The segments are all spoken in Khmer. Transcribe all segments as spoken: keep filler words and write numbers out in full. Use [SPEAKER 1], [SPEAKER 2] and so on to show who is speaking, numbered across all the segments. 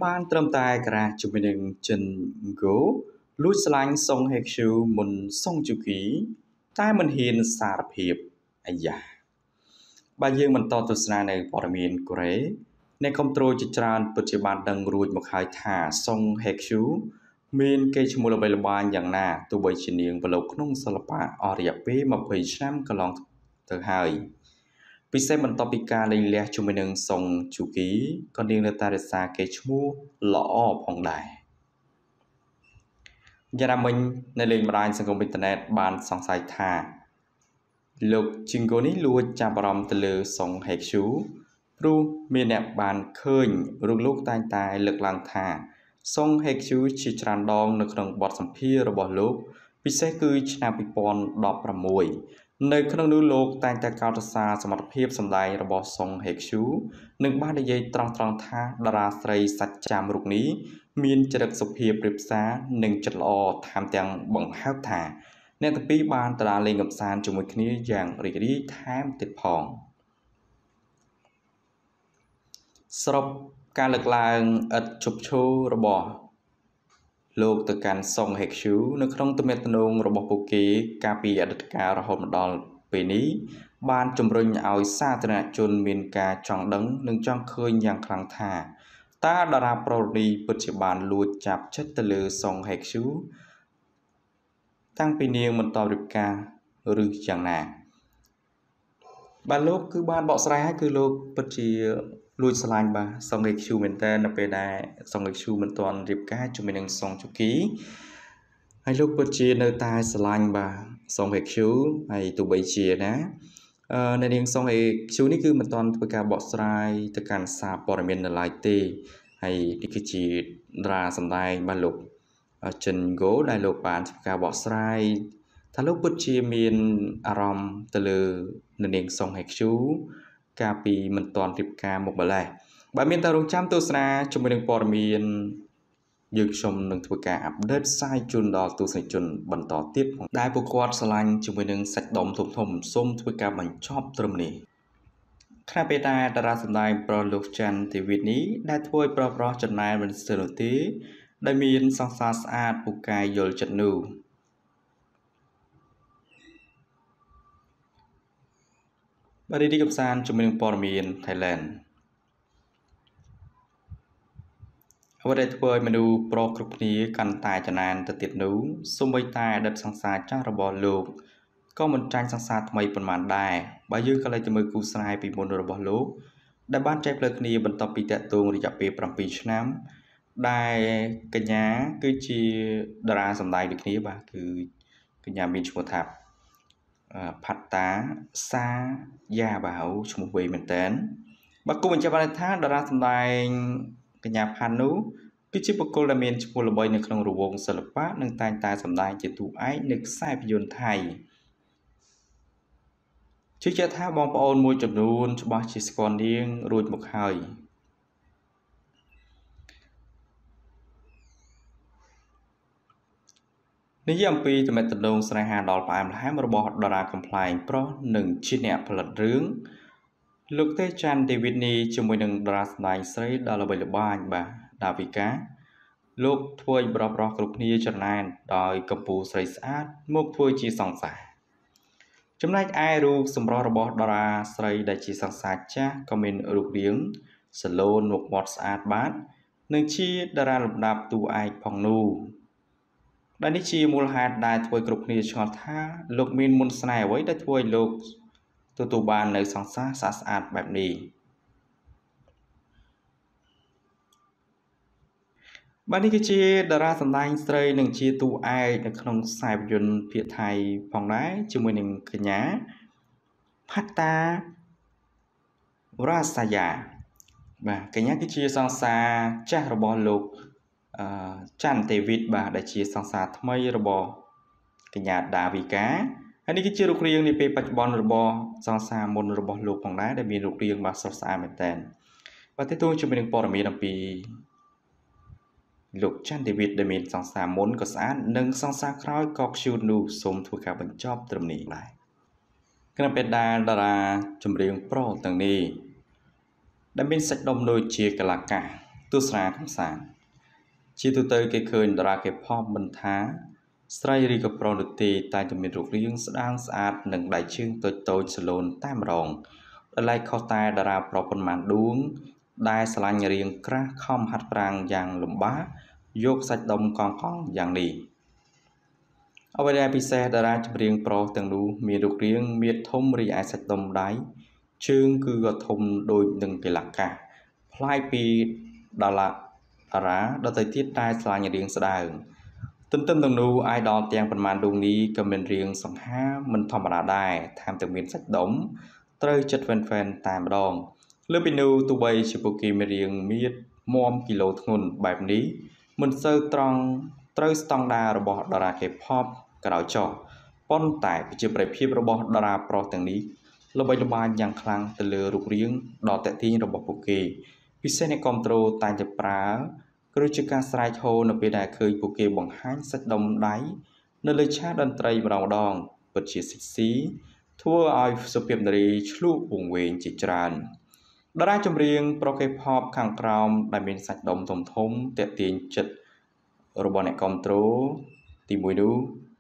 [SPEAKER 1] បានត្រឹមតែក្រាស់ជំនាញចិនហ្គោលួចស្លាញ់សុងហេកស៊ូមុនសុងជូគីតែមិនហ៊ានសារភាពអាយ៉ាបើយើងបន្តទស្សនានៅព័ត៌មានកូរ៉េអ្នកគ្រប់គ្រងជាច្រើនពិតជាបានដឹងរួចមកហើយថាសុងហេកស៊ូមានកេរ្តិ៍ឈ្មោះល្បីល្បាញយ៉ាងណាទោះបីជានាងប្រឡូកក្នុងសិល្បៈអស់រយៈពេលยี่สิบឆ្នាំកន្លងទៅហើយពិសេសបន្ទាប់ពីការលែងលះជាមួយនឹងសុងជូគីក៏នាងនៅតែរក្សាកេរ្តិ៍ឈ្មោះល្អផងដែរយ៉ាងណាមិញនៅលេខបណ្ដាញសង្គមអ៊ីនធឺណិតបានសង្ស័យថាលោកជីងហ្គោនេះលួចចាប់អារម្មណ៍ទៅលើសុងហេកស៊ូព្រោះមានអ្នកបានឃើញរូបលោកតែងតែលើកឡើងថាសុងហេកស៊ូជាច្រើនដងនៅក្នុងបទសម្ភាសន៍របស់លោកពិសេសគឺឆ្នាំยี่สิบสิบหกនៅក្នុងនោះលោកតែងតែកោតសរសើរសមត្ថភាពសម្ដែងរបស់សុងហេកស៊ូនិងបាននិយាយត្រង់ៗថាតារាស្រីសាច់ចាំរូបនេះមានចរិតសុភាពរៀបសារនិងចិត្តល្អថែមទាំងបង្ហើបថាអ្នកទាំងពីរបានតារាលេងកម្សាន្តជាមួយគ្នាយ៉ាងរីករាយថែមទៀតផងសរុបការលើកឡើងឥតជប់ឈររបស់លោកទៅកាន់សុងហេកស៊ូនៅក្នុងទំនាក់ទំនងរបស់ពួកគេកាលពីអតីតកាលរហូតមកដល់ពេលនេះបានជំរុញឲ្យសាធារណជនមានការចង់ដឹងនិងចង់ឃើញយ៉ាងខ្លាំងថាតើតារាប្រុសនេះពិតជាបានលួចចាប់ចិត្តទៅលើសុងហេកស៊ូតាំងពីនាងមិនតបរៀបការឬយ៉ាងណាបាទលោកគឺបានបកស្រាយឲ្យគឺលោកពិតជាលួចស្រឡាញ់បាទសុងហេកស៊ូមែនតើនៅពេលដែលសុងហេកស៊ូមិនទាន់រៀបការជាមួយនឹងសុងជូគីហើយលោកពិតជានៅតែស្រឡាញ់បាទសុងហេកស៊ូហើយទោះបីជាណាអឺនៅនាងសុងហេកស៊ូនេះគឺមិនទាន់ធ្វើការបកស្រាយទៅកាន់សារព័ត៌មាននៅឡើយទេហើយនេះគឺជាតារាសម្ដែងបាទលោកចិនហ្គោដែលលោកបានធ្វើការបកស្រាយថាលោកពិតជាមានអារម្មណ៍ទៅលើនៅនាងសុងហេកស៊ូកាលពីមិនទាន់រៀបការមកម្លេះបើមានតែរងចាំទស្សនាជាមួយនឹងព័ត៌មានយើងខ្ញុំនឹងធ្វើការអាប់ដេតផ្សាយជូនដល់ទស្សនិកជនបន្តទៀតផងដែលពួកគាត់ស្រឡាញ់ជាមួយនឹងសាច់ដុំធំធំសូមធ្វើការបញ្ចប់ត្រឹមនេះខណៈពេលដែលតារាសម្ដែងប្រុសលោកច័ន្ទទេវីតនេះដែលធ្វើឲ្យប្រុសប្រុសចំណែនមិនស្ទើរនោះទេដែលមានសង្សារស្អាតពូកែយល់ចិត្តនោះបាទរីកកំសាន្តជាមួយនឹងព័ត៌មាន Thailand អ្វីដែលធ្វើឲ្យមនុស្សប្រុសគ្រប់គ្នាកាន់តែចំណានទៅទៀតនោះសូម្បីតែអតីតសង្សារចាស់របស់លោកក៏មិនចាញ់សង្សារថ្មីប៉ុន្មានដែរបើយើងក៏លេចទៅមើលគូស្នេហ៍ពីមុនរបស់លោកដែលបានចែកផ្លូវគ្នាបន្ទាប់ពីតាក់ទងរយៈពេលbảyឆ្នាំដែលកញ្ញាគឺជាតារាសម្ដែងដូចគ្នាបាទគឺកញ្ញាមានឈ្មោះថាផាត់តាសាយ៉ាបាវឈ្មោះវែងមែនតើបើគូបញ្ជាក់បានថាតារាសម្ដែងកញ្ញាផាន់នោះគឺជាបុគ្គលដែលមានឈ្មោះល្បីនៅក្នុងរង្វង់សិល្បៈនិងតែងតែសម្ដែងជាតួឯកនៅខ្សែភាពយន្តថៃជឿជាក់ថាបងប្អូនមួយចំនួនច្បាស់ជាស្គាល់នាងរួចមកហើយនិយាយអំពីទំនាក់ទំនងស្នេហាដល់ផ្អែមល្ហែមរបស់តារាកំ pl ែងប្រុសនិងជាអ្នកផលិតរឿងលោកទេច័ន្ទទេវីតនេះជាមួយនឹងតារាសម្ដែងស្រីដ៏ល្បីល្បាញបាទដាវីកាលោកធ្វើឲ្យប្រុសប្រុសគ្រប់គ្នាចំណែនដោយកម្ពុជាស្រីស្អាតមកធ្វើជាសង្សារចំណែកឯរូបសម្រស់របស់តារាស្រីដែលជាសង្សារចាស់ក៏មានរូបរាងសឡូនមុខមាត់ស្អាតបាតនិងជាតារាលំដាប់តួឯកផងនោះដែលនេះជាមូលហេតុដែលធ្វើគ្រប់គ្នាឆ្ងល់ថាលោកមានមន្តស្នេហ៍អ្វីដែលធ្វើឲ្យលោកទទួលបាននៅសង្សារស្អាតស្អាតបែបនេះបាទនេះគឺជាតារាសម្ដែងស្រីនិងជាតួឯកនៅក្នុងខ្សែភាពយន្តភាគថៃផងដែរជាមួយនឹងកញ្ញាផាតាវរ៉ាសាយ៉ាបាទកញ្ញាគឺជាសង្សារចាស់របស់លោកអឺច័ន្ទទេវីតបាទដែលជាសង្សារថ្មីរបស់កញ្ញាដាវីកាហើយនេះគឺជារូបរាងនាពេលបច្ចុប្បន្នរបស់សង្សារមុនរបស់លោកផងដែរដែលមានរូបរាងបាទស្រស់ស្អាតមែនតើបាទទាក់ទងជាមួយនឹងព័ត៌មានអំពីលោកច័ន្ទទេវីតដែលមានសង្សារមុនក៏ស្អាតនិងសង្សារក្រោយក៏ខ្ជូតនោះសូមធ្វើការបញ្ចប់ត្រឹមនេះដែរគណៈពេលដែលតារាចម្រៀងប្រុសទាំងនេះដែលមានសាច់ដុំដូចជាកលាកាសទស្សនាកំសាន្តជាទូទៅគេឃើញតារា K-pop មិនថាស្រីឬក៏ប្រុសនោះទេតែតែមានរូបរាងស្ដាងស្អាតនិងដៃជើងតូចតូចសឡូនតែម្ដងដែលឡែកខុសតែតារាប្រុសប៉ុន្មានដួងដែលឆ្លាញ់រាងក្រាស់ខំហាត់ប្រាណយ៉ាងលំបាកយកសាច់ដុំកង់កង់យ៉ាងនេះអ្វីដែលពិសេសតារាចម្រៀងប្រុសទាំងនោះមានរូបរាងមានធំរីឯសាច់ដុំដៃជើងគឺក៏ធំដូចនឹងកីឡាកាសប្លែកពីតារាតារាដទៃទៀតតែឆ្លាញ់រាងស្ដើងទន្ទឹមនឹងនោះអាយដលទាំងប៉ុន្មានដួងនេះក៏មានរាងសង្ហាមិនធម្មតាដែរថែមទាំងមានសាច់ដុំត្រូវចិត្តហ្វេនហ្វេនតែម្ដងលើពីនោះទោះបីជាពួកគេមានរាងមានមាំគីឡូធ្ងន់បែបនេះមិនសូវត្រង់ត្រូវស្តង់ដាររបស់តារា K-pop ក៏ដោយចុះប៉ុន្តែប្រជាប្រិយភាពរបស់តារាប្រុសទាំងនេះល្បីល្បាញយ៉ាងខ្លាំងទៅលើរូបរាងដ៏ទាក់ទាញរបស់ពួកគេពិសេសអ្នកគាំទ្រតែងតែប្រើឬជាការស្រែកហូនៅពេលដែលឃើញពួកគេបង្ហាញសាច់ដុំដៃនៅលើឆាកតន្ត្រីម្ដងម្ដងពិតជាសិចស៊ីធ្វើឲ្យសុភាពនារីឆ្លុះវង្វេងជាច្រើនតារាចម្រៀងប្រុស K-pop ខាងក្រោមដែលមានសាច់ដុំធំធំទាក់ទាញចិត្តរបស់អ្នកគាំទ្រទីមួយនោះ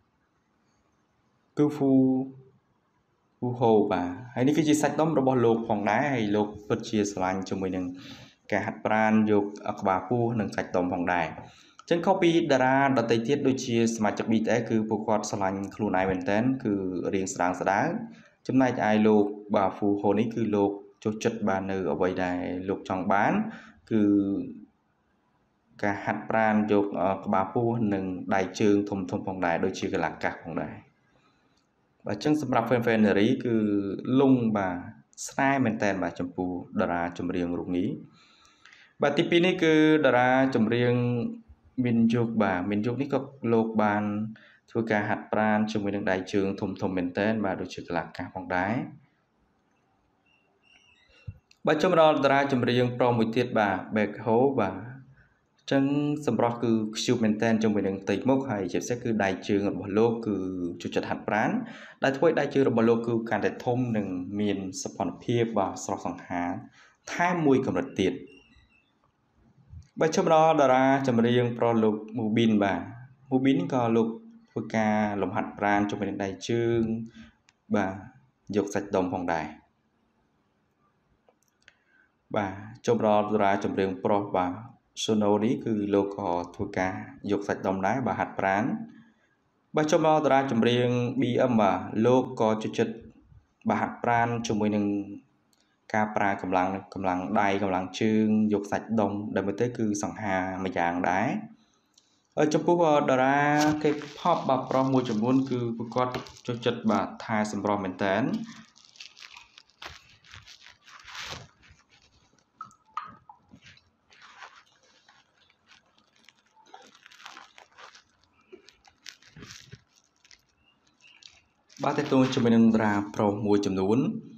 [SPEAKER 1] គឺហ្វូហ្វូហូបាទហើយនេះគឺជាសាច់ដុំរបស់លោកផងដែរហើយលោកពិតជាស្រឡាញ់ជាមួយនឹងការហាត់ប្រាណយកក្បាលពោះនិងសាច់ដុំផងដែរអញ្ចឹងខុសពីតារាដទៃទៀតដូចជាសមាជិក ប៊ី ទី អេស គឺពួកគាត់ស្រឡាញ់ខ្លួនឯងមែនតើគឺរៀងស្ដាងស្ដាងចំណែកឯលោកបាទហ្វូហូនេះគឺលោកចូលចិត្តបាននៅអ្វីដែលលោកចង់បានគឺការហាត់ប្រាណយកក្បាលពោះនិងដៃជើងធំធំផងដែរដូចជាកីឡាកាសផងដែរបាទអញ្ចឹងសម្រាប់ fan fan នារីគឺលងបាទស្នេហ៍មែនតើបាទចំពោះតារាចម្រៀងរូបនេះបាទទីពីរនេះគឺតារាចម្រៀងមីនយុគបាទមីនយុគនេះក៏លោកបានធ្វើការហាត់ប្រាណជាមួយនឹងដៃជើងធំធំមែនតើបាទដូចជាកីឡាកាសផងដែរបាទចូលមកដល់តារាចម្រៀងប្រុសមួយទៀតបាទ Baekho បាទចឹងសម្រស់គឺខ្ជូបមែនតើជាមួយនឹងផ្ទៃមុខហើយជាពិសេសគឺដៃជើងរបស់លោកគឺជួយចិត្តហាត់ប្រាណដែលធ្វើឲ្យដៃជើងរបស់លោកគឺកាន់តែធំនិងមានសោភ័ណភាពបាទស្រស់សង្ហាថែមមួយកម្រិតទៀតបាទចូលមកដល់តារាចម្រៀងប្រុសលោក Mubin បាទ Mubin ក៏លោកធ្វើការលំហាត់ប្រាណជាមួយនឹងដៃជើងបាទយកសាច់ដុំផងដែរបាទចូលមកដល់តារាចម្រៀងប្រុសបាទSono នេះគឺលោកក៏ធ្វើការយកសាច់ដុំដែរបាទហាត់ប្រាណបាទចូលមកតារាចម្រៀង ប៊ី អឹម បាទលោកក៏ជួយចិត្តបាទហាត់ប្រាណជាមួយនឹងការប្រើកម្លាំងកម្លាំងដៃកម្លាំងជើងយកសាច់ដុំដែលមើលទៅគឺសង្ហាមួយយ៉ាងដែរហើយចំពោះតារា K-pop បាទប្រុសមួយចំនួនគឺពួកគាត់ជួយចិត្តបាទថែសម្រស់មែនតើបាទតើតើជាមួយនឹងតារាប្រុសមួយចំនួន